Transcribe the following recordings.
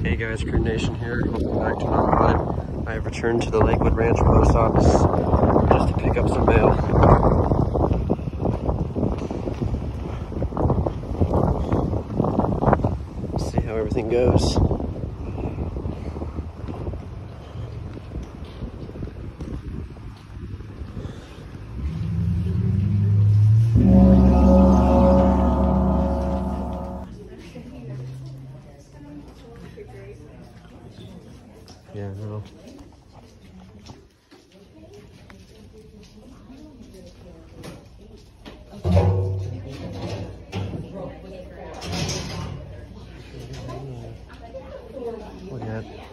Hey guys, Crew Nation here. Welcome back to another clip. I have returned to the Lakewood Ranch Post Office just to pick up some mail. See how everything goes. Yeah, no. Look at it.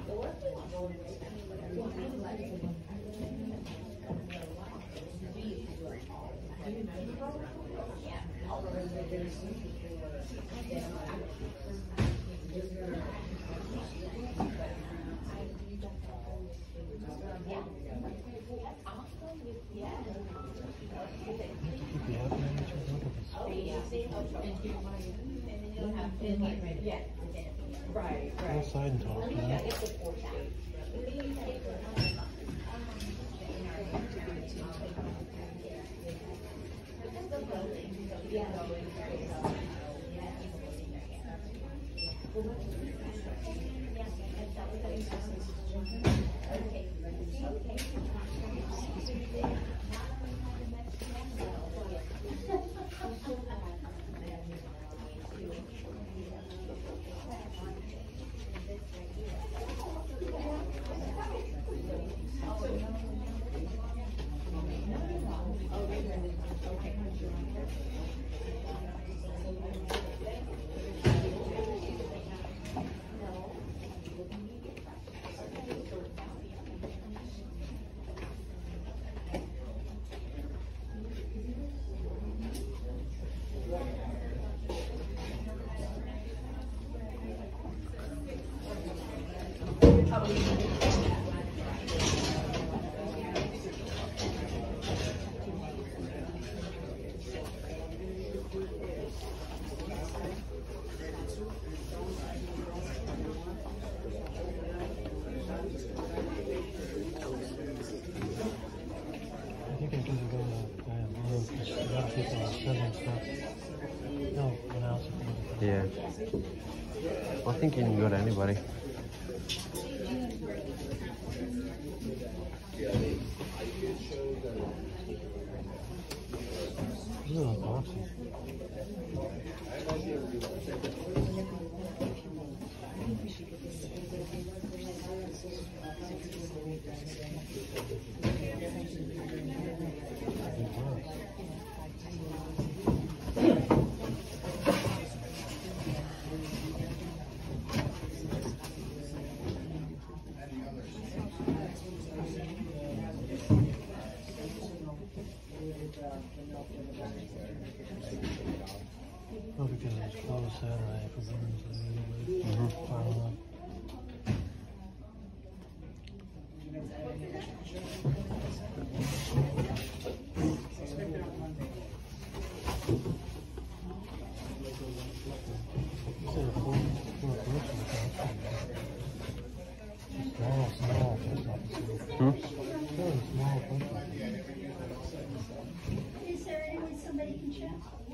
Go outside and talk, you know? Yeah. Well, I think you can go to anybody. Oh, awesome. Oh, because it was closed Saturday for Veterans Day. Is there any way somebody can check?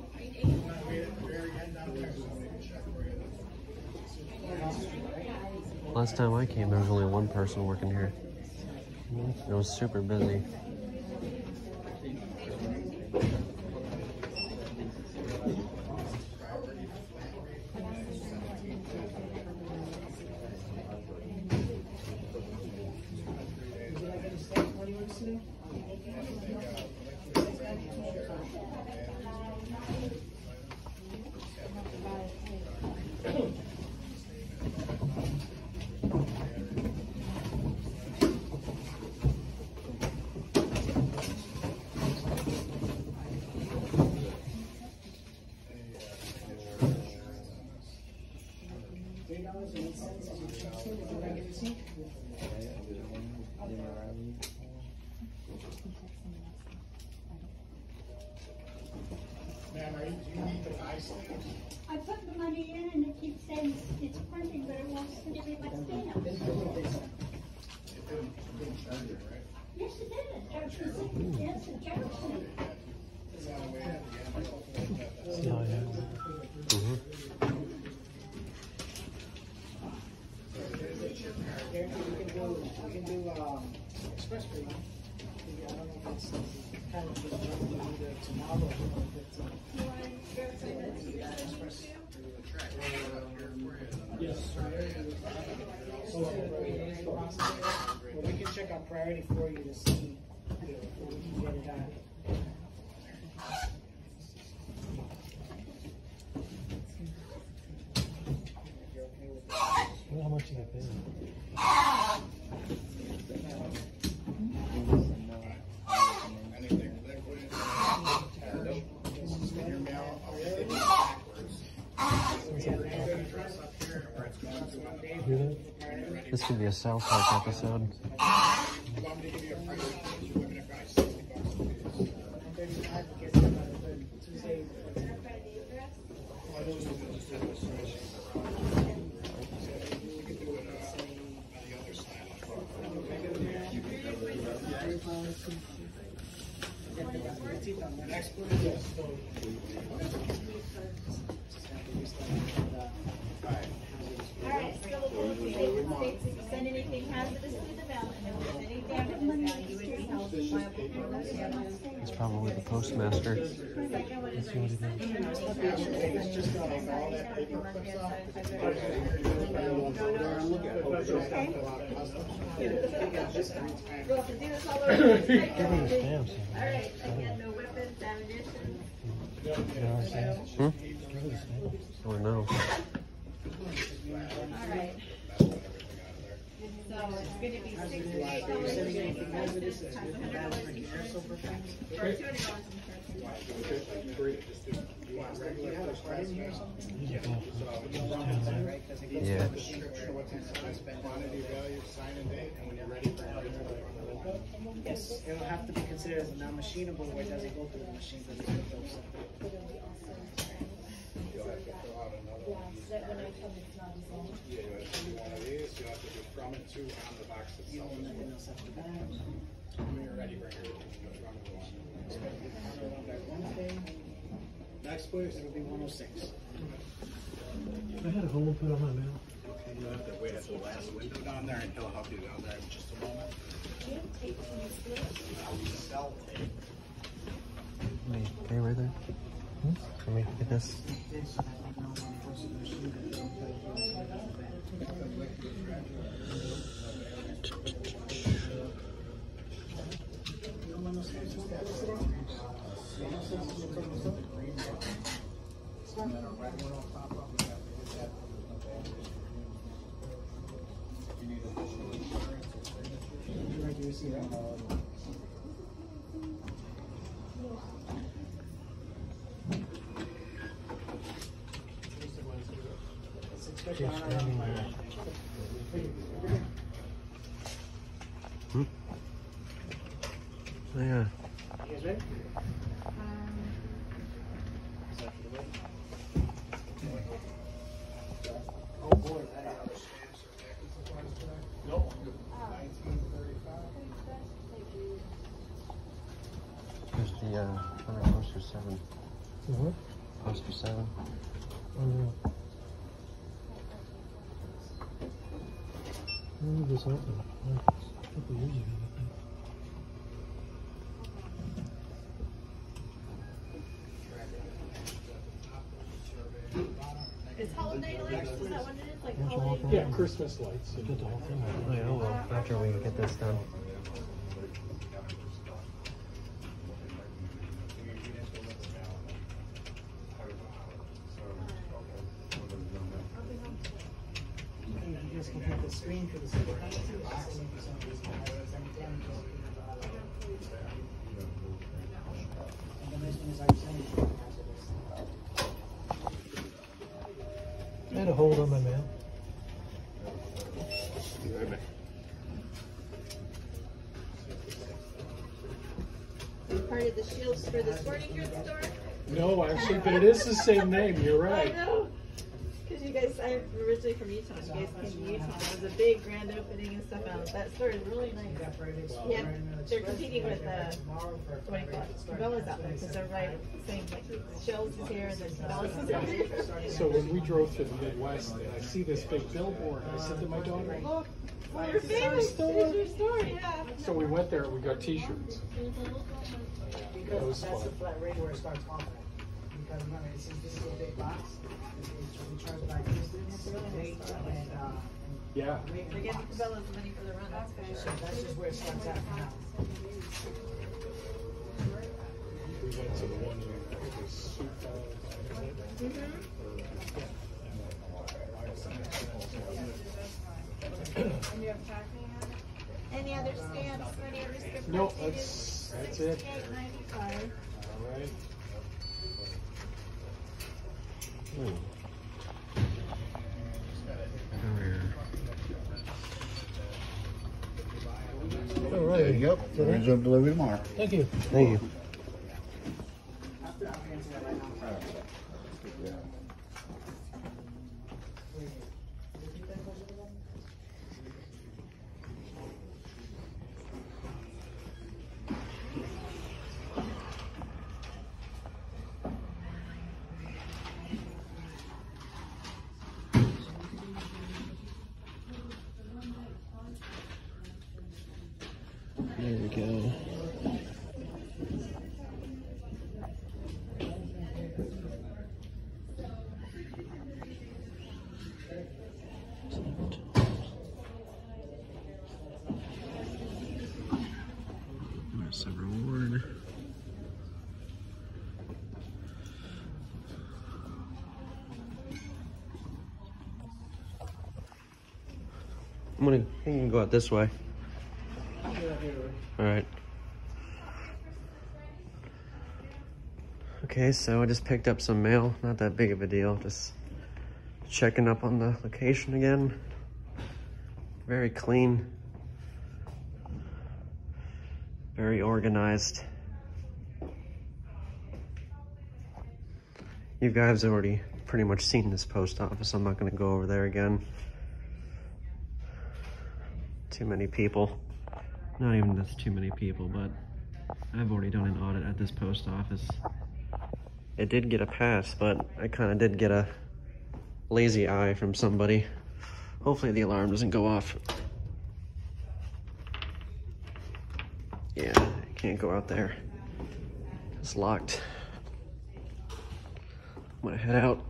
Last time I came, there was only one person working here. It was super busy. I put the money in and it keeps saying it's printing, but it won't See how it is. We can do express rate. I don't know if it's kind of just either tomorrow or if it's express. Yes. Well, we can check our priority for you to see if we can get it out. How much did I pay? This could be a South Park episode. Alright, so send anything hazardous to the ballot, and if there's any damage, you would be held liable for those damages. It's probably the postmaster. Let's see what he We'll have to do this all over again. Give me the stamps. Alright, again, no weapons, ammunition. Hmm? Give me the stamps. Or no. Alright. So it's gonna be $68 times $100 insurance, or $200 insurance. Yeah. Yes, it'll have to be considered as a non-machinable where it doesn't go through the machine. But it goes That when I come, it's not as long. Yeah, you have to do one of these, you have to do from and to on the box itself. nothing else after that. When you're ready, bring it from and to. Next, please. It'll be 106. I had a hole put on my mail. Okay, you have to wait at the last window down there, and he'll help you down there in just a moment. Cell tape. Wait, okay, right there. Let me get this. Yeah. You guys ready? Oh boy, Nope. Here's the poster 7. What? Poster 7. When did this open? A couple years ago, I think. It's holiday lights, is that what it is? Like holiday? Yeah, Christmas lights. Did the whole thing. Oh, yeah, well, after we get this done. you guys can have the screen for the super. And the next one is our signature. I had a hold on my mail. Part of the shields for the sporting goods store? No, actually, but it is the same name. You're right. I know. Because you guys, I'm originally from Utah. You guys came to Utah. It was a big grand opening and stuff. That store is really nice. Yeah, they're competing with what do you call it? Cabela's out there because they're right saying like Shells is here and then Cabela's is out there. So when we drove to the Midwest, and I see this big billboard, I said to my daughter, "Look, Well, you're famous. There's your store, yeah. So we went there and we got T-shirts. That was Because that's fun. the flat rate where it starts off at. Because remember, since this is a big box, we charge by distance and Yeah. They're getting Cabela's money for the run. That's so that's just where it starts at for now. We went to the one in the super. Any other stamps? Any other stamps? No, that's it. $68.95. All right. All right. There you go. Resume delivery tomorrow. Thank you. Thank you. There we go. There's a reward. I'm gonna go out this way. All right. Okay, so I just picked up some mail. Not that big of a deal. Just checking up on the location again. Very clean. Very organized. You guys have already pretty much seen this post office. I'm not going to go over there again. Too many people. Not even that's too many people, but I've already done an audit at this post office. It did get a pass, but I kind of did get a lazy eye from somebody. Hopefully the alarm doesn't go off. Yeah, I can't go out there. It's locked. I'm gonna head out.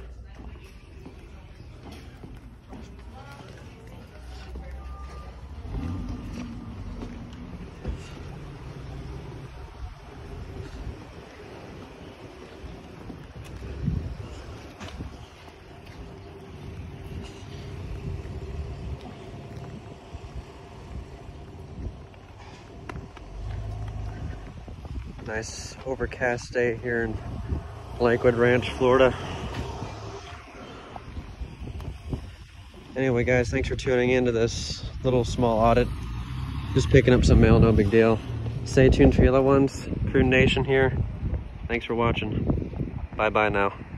Nice overcast day here in Lakewood Ranch, Florida. Anyway, guys, thanks for tuning into this little small audit. Just picking up some mail, no big deal. Stay tuned for the other ones. Prune Nation here. Thanks for watching. Bye-bye now.